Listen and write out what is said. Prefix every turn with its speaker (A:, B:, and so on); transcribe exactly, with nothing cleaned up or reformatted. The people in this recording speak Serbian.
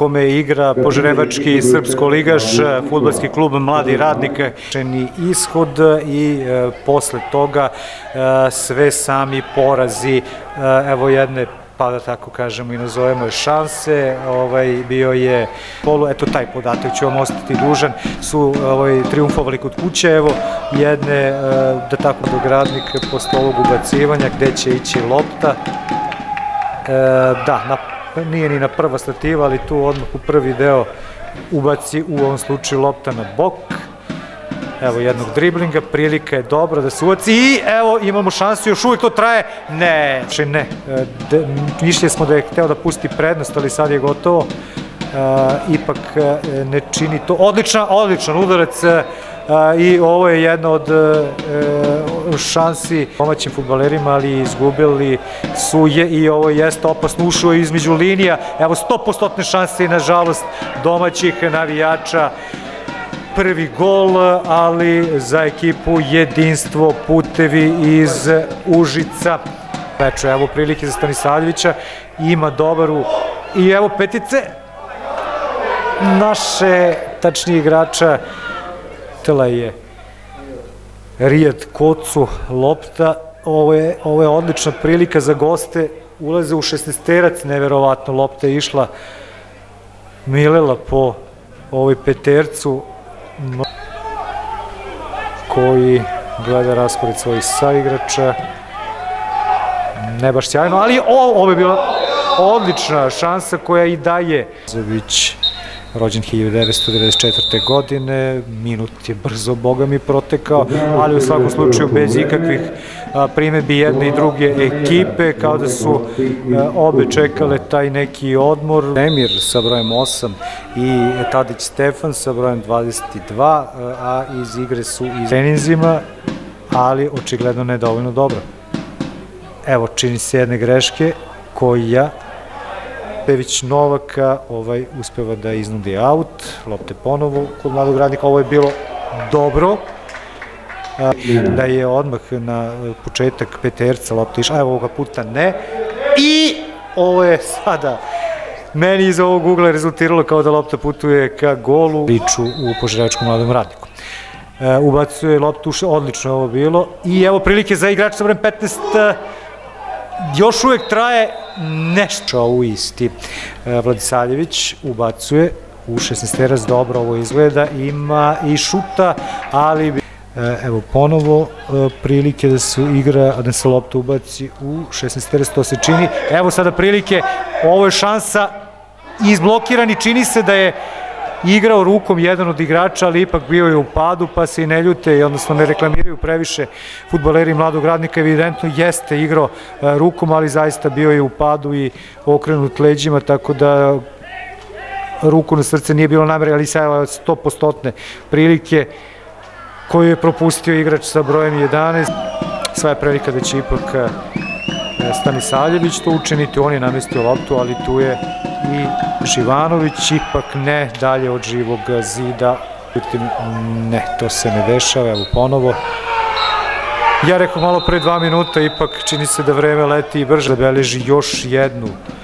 A: kome igra požarevački srpsko-ligaš, fudbalski klub Mladi radnik. Ishod i posle toga sve sami porazi, evo jedne, pa da tako kažemo i nazovemo je šanse, bio je polu, eto taj podatak ću vam ostati dužan, su triumfovali kod kuće, evo jedne, da tako dogradnik posle ovog ubacivanja gde će ići lopta, da, nije ni na prva stativa, ali tu odmah u prvi deo ubaci u ovom slučaju lopta na bok. Evo jednog driblinga, prilika je dobra da se ubaci i evo imamo šansu, još uvijek to traje, ne, ne, mišljali smo da je hteo da pusti prednost, ali sad je gotovo, ipak ne čini to, odličan, odličan udarac i ovo je jedna od šansi domaćim fudbalerima, ali izgubili su je i ovo jeste opasno, ušao između linija, evo sto posto šanse i nažalost domaćih navijača. Prvi gol, ali za ekipu jedinstvo, putevi iz Užica. Evo prilike za Stanisavljevića, ima dobaru i evo petice naše tačnije igrača, tela je Rijad Kocu, lopta, ovo je odlična prilika za goste, ulaze u šesnaesterac, neverovatno, lopta je išla milela po ovoj petercu, koji gleda raspored svojih saigrača, ne baš sjajno, ali ovo je bila odlična šansa koja i daje. Zović, rođen hiljadu devetsto devedeset četvrte. godine, minut je brzo, boga mi, protekao, ali u svakom slučaju bez ikakvih primedbi jedne i druge ekipe, kao da su obe čekale taj neki odmor. Emir sa brojem osam i Tadić Stefan sa brojem dvadeset dva, a iz igre su i treninzima, ali očigledno ne dovoljno dobro. Evo, čini se jedne greške koja Pević Novaka uspeva da iznudi aut, lopte ponovo kod Mladog radnika, ovo je bilo dobro, da je odmah na početak peterca lopta išla, evo ovoga puta ne, i ovo je sada meni iz ovog ugla rezultiralo kao da lopta putuje ka golu, priču u Požarevačkom Mladom radniku. Ubacuje loptu, odlično je ovo bilo, i evo prilike za igrača sa brojem petnaest, još uvek traje nešto u isti. Vladisavljević ubacuje u šesnaesterac, dobro ovo izgleda, ima i šuta, ali evo ponovo prilike da se igra, a da se lopta ubaci u šesnaesterac, to se čini. Evo sada prilike, ovo je šansa, izblokiran i čini se da je igrao rukom jedan od igrača, ali ipak bio je u padu, pa se i ne ljute, odnosno ne reklamiraju previše fudbaleri Mladog radnika, evidentno jeste igrao rukom, ali zaista bio je u padu i okrenut leđima, tako da ruku na srce nije bilo namere, ali sada sto posto prilike koju je propustio igrač sa brojem jedanaest. Sva je prilika da će ipak Stanisavljević to učiniti, on je namestio loptu, ali tu je i Živanović, ipak ne dalje od živog zida. Ne, to se ne dešava, evo ponovo. Ja rekao malo pre dva minuta, ipak čini se da vreme leti i brže, beleži još jednu